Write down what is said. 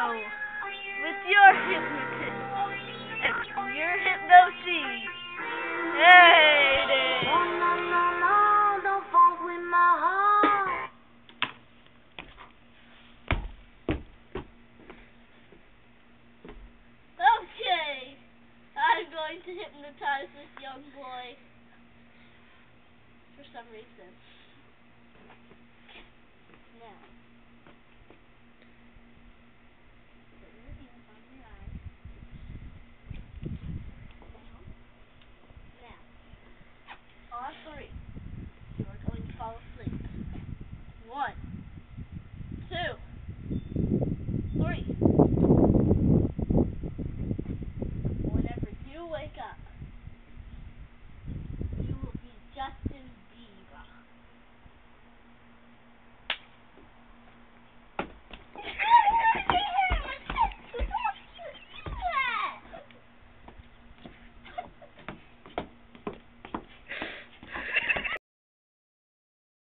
now with your hypnotist and your hypnosis. Hey there. Oh, no, no, no, don't fuck with my heart. Okay, I'm going to hypnotize this young boy for some reason. Now.